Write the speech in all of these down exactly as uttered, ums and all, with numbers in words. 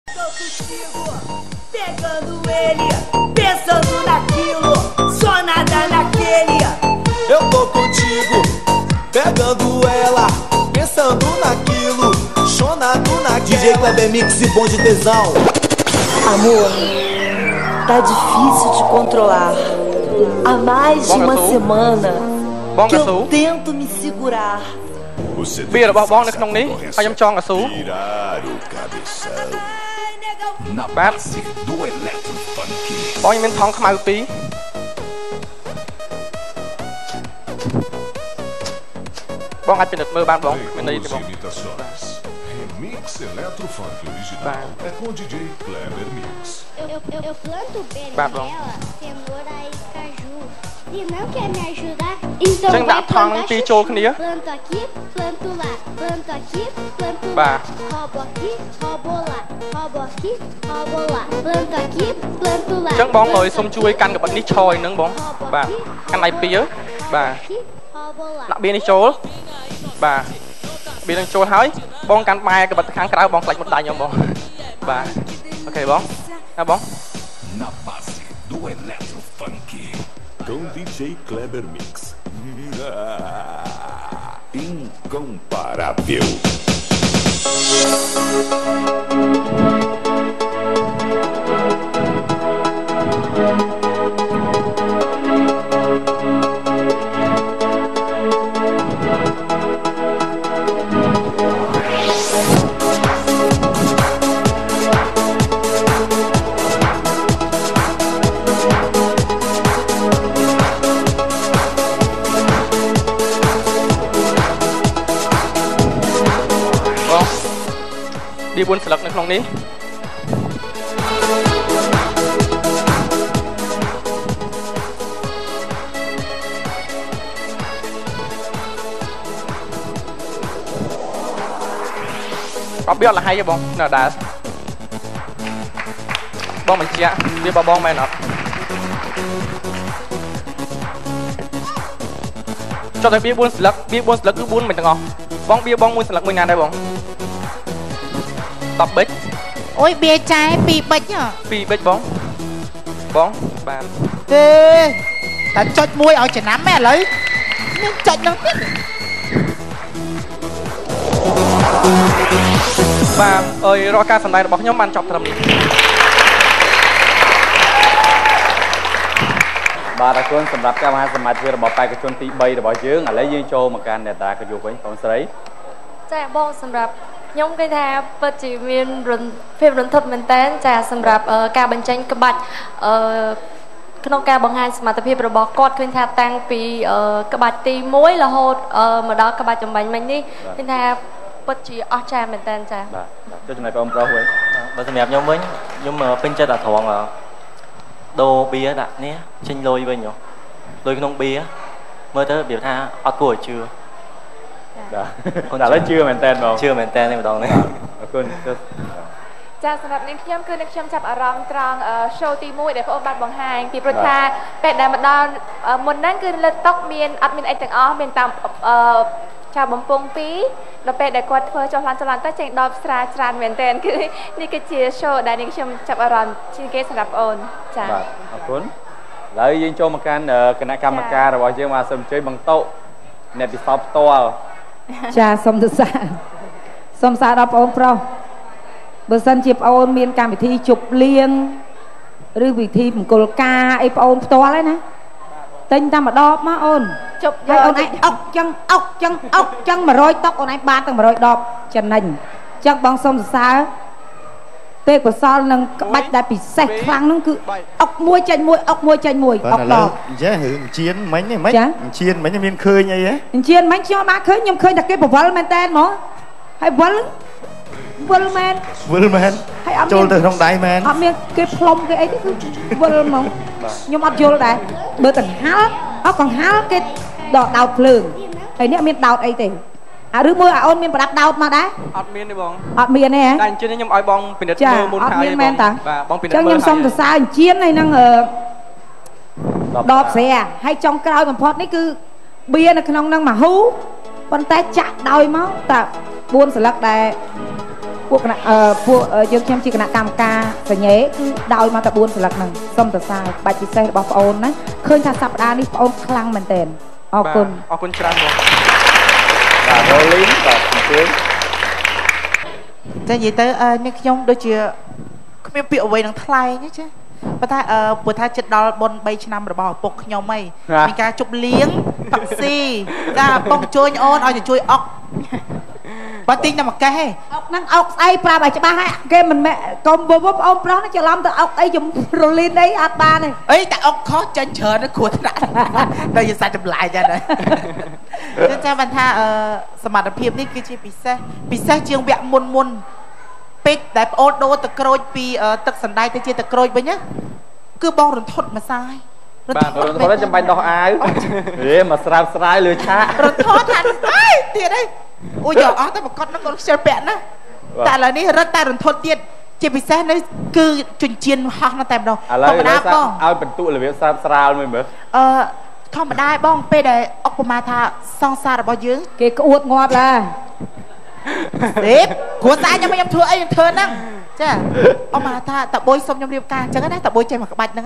Pegando ele, pensando naquilo, só nada naquele. Eu tô contigo, pegando ela, pensando naquilo, chonado naquela. D J Kleber Mix e Bom de Tesão. Amor, tá difícil de controlar. Há mais de uma semana que eu tento me segurar. Biaរបស់បងនៅក្នុងនេះហើយខ្ញុំចង់អាស៊ូបាទបងមានថងខ្មៅពីរបងអាចពិនិត្យមើលបានបងមានន័យទេបង Remix Electrofunk original é com o D J Kleber Mix. Eu, eu, eu planto berinjela, cenoura e caju. E não quer me ajudar? Então vai plantar chuchu. Planto aqui, planto lá. Planto aqui, planto lá. Roubo aqui, roubo lá. Roubo aqui, roubo lá. Planto aqui, planto lá. ចឹងបងឲ្យសុំជួយកាន់កបិតនេះឈរឲ្យនឹងបងបាទកាន់ដៃពីរបាទដាក់បៀនេះចូលបាទបៀនឹងចូលហើយបងកាន់បែកបិតខាងក្រៅបងខ្លាច់មុតដៃខ្ញុំបងបាទអូខេបងណាបង Na base do Electrofunk com D J Kleber Mix. Incomparável. Đi buôn sợi lật này không đi. Có biết là hay cho bông nào đã bông mình chia biết bao bông mày nó cho thấy biết buôn sợi lật biết buôn sợi lật cứ buôn mình từng ngò bông biết bông buôn sợi lật mình nào đây bông tập bích ôi bia trái pi bích nhở pi bích bóng bóng bàn ê ta chốt môi ở chả nắm mẹ lấy nhưng chốt nó tiếc và ơi roca phần này là bóng nhóm ăn chọc thầm đi bà đã cuốn sầm đập cho hai sầm mặt vừa bỏ tay cái chôn tí bay rồi bỏ chướng ở lấy dương châu mà can để ta cái dục với con sấy dạ bông sầm đập nhóm cái thà bất chỉ viên rừng phim rừng thật mình tên trà sầm rạp ca bánh chanh cơ bạchក្នុងការបង្ហាញសមត្ថភាពរបស់គាត់ឃើញថាតាំងពីក្បាច់ទីមួយរហូតមកដល់ក្បាច់ចម្បាញ់មិញនេះឃើញថាពិតជាអស្ចារ្យមែនតើចា៎បាទចុះចំណែកបងប្រុសវិញបើសម្រាប់ខ្ញុំវិញខ្ញុំពេញចិត្តអាត្រង់ដូបៀដាក់នេះចេញលុយវិញហ៎លុយក្នុងបៀមើលទៅរបៀបថាអត់គួរឲ្យជឿបាទតែឡើយជឿមែនតើបងជឿមែនតើនេះម្ដងនេះអរគុណចាសម្រាប់នាងខ្ញុំគឺនាងខ្ញុំចាប់អារម្មណ៍ត្រង់ show ទីមួយដែលបងអូនបានបង្ហាញពីព្រោះថាពេលដែលមកដល់មុនហ្នឹងគឺលើតុកមានអត់មានអីទាំងអស់មានតាមចាបំពង់ពីរដល់ពេលដែលគាត់ធ្វើចុះឡើងចុះឡើងទៅចេញដល់ស្រាច្រើនមែនតើគឺនេះគឺជា show ដែលនាងខ្ញុំចាប់អារម្មណ៍ជាងគេសម្រាប់អូនចាបាទអរគុណឥឡូវយើងចូលមកកាន់គណៈកម្មការរបស់យើងមកសូមអញ្ជើញបង្តុអ្នកពិសោធន៍ផ្ទាល់ចាសូមទស្សនាសូមសារដល់បងប្រុសបើសិនជាបងអូនមានកម្មវិធីជប់លៀងឬវិធីមង្គលការអីបងអូនផ្ទាល់ហ្នឹងណាទិញតែម្ដបមកអូនជប់យកអូនឯងអុកចឹងអុកចឹងអុកចឹង100តុកអូនឯងបានទាំង100ដបចំណេញចឹងបងសូមសរសើរទេពកុសលនឹងក្បាច់ដែលពិសេសខ្លាំងហ្នឹងគឺអុកមួយចេញមួយអុកមួយចេញមួយអុកដបចេះរឿងជៀនមិញហ្នឹងមិនជៀនមិញមានឃើញអីហ៎ជៀនមិញខ្ញុំបានឃើញខ្ញុំឃើញតែគេបវលមែនតើហ្មងហើយវលវលមែនវលមែនចូលទៅក្នុងដៃមែនអត់មានគេផ្លុំគេអីទេគឺវលហ្មងខ្ញុំអត់យល់ដែរបើកង្ហាល់អត់កង្ហាល់គេដកដោតភ្លើងហើយនេះមានដោតអីទេអាឬមួយអូនមានប្រដាប់ដោតមកដែរអត់មានទេបងអត់មានទេហ៎តែអញ្ចឹងខ្ញុំឲ្យបងពិនិត្យមើលមុនហើយបងបាទបងពិនិត្យមើលអញ្ចឹងខ្ញុំសូមសរសើរអញ្ជៀនហើយនឹងដបស្រាហើយចុងក្រោយបំផុតនេះគឺបៀនៅក្នុងនឹងមហូប៉ុន្តែចាក់ដោយមកតាបួនស្លឹកដែរពួកគណៈអឺពួកយើងខ្ញុំជាគណៈកម្មការសញ្ញេគឺដោយមកតែបួនស្លឹកហ្នឹងសូមសរសើរបាច់ពិសេសរបស់បងអូនណាឃើញថាសប្តាហ៍នេះបងអូនខ្លាំងមែនទែនអរគុណអរគុណច្រើនបងបាទរ៉ូលីនបាទអញ្ជើញចានិយាយទៅនេះខ្ញុំដូចជាគ្មានពាក្យអ្វីនឹងថ្លែងទេចាប៉ុន្តែអឺព្រោះថាចិត្តដល់បុណ្យបីឆ្នាំរបស់ឪពុកខ្ញុំហីមានការជប់លៀងផឹកស៊ីចាបងជួយអូនឲ្យជួយអុកបើទិញតែមួយកេះហ៎អុកហ្នឹងអុកស្អីប្រាប់ឲ្យច្បាស់ហ៎គេមិនមែនកុំបងប្អូនប្រុសច្រឡំទៅអុកអីជំរលីនអីអត់បានទេអីតែអុកខុសចាញ់ច្រើនគ្រោះថ្នាក់ដល់យសាច់ចម្លែកចឹងណាចឹងចាំបានថាអឺសមត្ថភាពនេះគឺជាពិសេសពិសេសជាងវគ្គមុនមុនពេកដែលប្អូនដូរទឹកក្រូចពីទឹកសណ្តែកទៅជាទឹកក្រូចវិញណាគឺបងរន្ធត់ម្សាយបាទរន្ធត់ចាំបាច់ដោះអាវហេមកស្រាវស្រាវលើឆាករន្ធត់ថាអីទៀតអីអូយកអស់តែប្រកបនឹងកូនខ្ជិលពាក់ណាតែឥឡូវនេះរត់តែរន្ធត់ទៀតជាពិសេសនេះគឺជញ្ជាតិហោះនៅតែម្ដងធម្មតាបងឲ្យបន្ទុករបៀបស្រាវស្រាវមួយមើលអឺធម្មតាបងពេលដែលអុកប្រមាថាសង្សាររបស់យើងគេក្អួតងាប់ឡាទេគ្រួសារខ្ញុំខ្ញុំធ្វើអីខ្ញុំធ្វើហ្នឹងចាអមថាតាបុយសុំខ្ញុំរៀបការអញ្ចឹងណាតាបុយចេះមកក្បាច់ហ្នឹង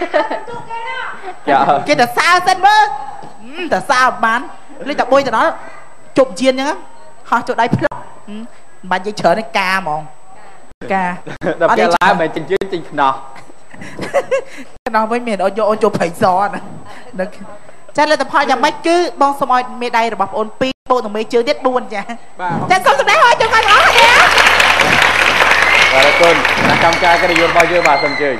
គេទៅសើសិនមើលទៅសើបានលេចតាបុយទៅដល់ជប់ជៀនអញ្ចឹងហោះចូលដៃផ្លុកមិនបាច់និយាយច្រើនទេការហ្មងការដល់ពេលឡើងមិនចិញ្ចៀនចិញ្ចខ្នោះខ្នោះវិញមានអូនយកអូនចូលព្រៃសណាចាលទ្ធផលយ៉ាងម៉េចគឺបងសូមឲ្យមេដៃរបស់បងអូនពីរបូកនឹងមេជើងទៀតបួនចាចាសូមសម្ដែងឲ្យចូលមកអស់នេះបាទអរគុណអ្នកកម្មការកិត្តិយសរបស់យើងបាទសូមជើញ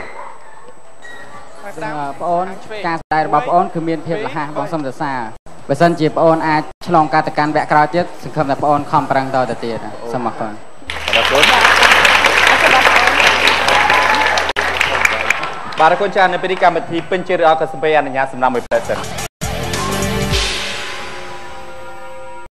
បងអូនការសម្ដែងរបស់បងអូនគឺមានភាពរហ័សបងសូមសរសើរបើសិនជាបងអូនអាចឆ្លងកាត់ទៅកាន់វគ្គក្រោយទៀតសង្ឃឹមថាបងអូនខំប្រឹងតទៅទៀតសូមអរគុណអរគុណបាទអរគុណចា៎នៅពេលនេះកម្មវិធីពេញជិតអរគុណសម្បេអនុញ្ញាតសម្រាប់មួយផ្លែសិន